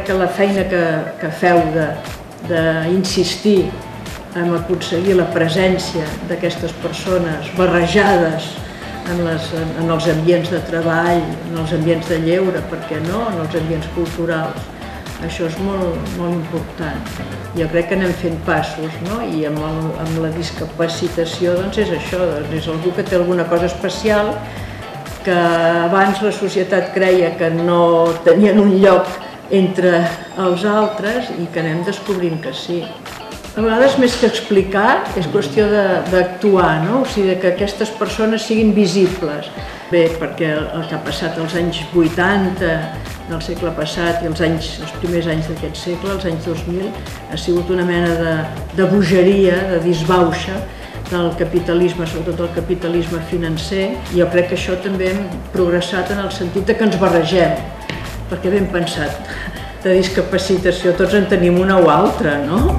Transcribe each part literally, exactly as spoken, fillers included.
crec que la feina que, que feu d'insistir en aconseguir la presència d'aquestes persones barrejades en, les, en els ambients de treball, en els ambients de lleure, per què no, en els ambients culturals. Això és molt, molt important. Jo crec que anem fent passos, no? I amb, el, amb la discapacitació doncs és això, doncs és algú que té alguna cosa especial, que abans la societat creia que no tenien un lloc entre els altres i que anem descobrint que sí. A vegades, més que explicar, és qüestió d'actuar, no? O sigui, que aquestes persones siguin visibles. Bé, perquè el que ha passat als anys vuitanta del segle passat i els, anys, els primers anys d'aquest segle, els anys dos mil, ha sigut una mena de, de bogeria, de disbauxa del capitalisme, sobretot el capitalisme financer. Jo crec que això també hem progressat en el sentit de que ens barregem, perquè ben pensat, de discapacitació tots en tenim una o altra, no?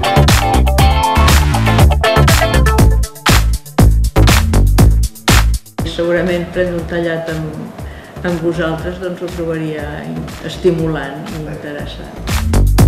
Segurament prendre un tallat amb, amb vosaltres doncs ho trobaria estimulant i interessant.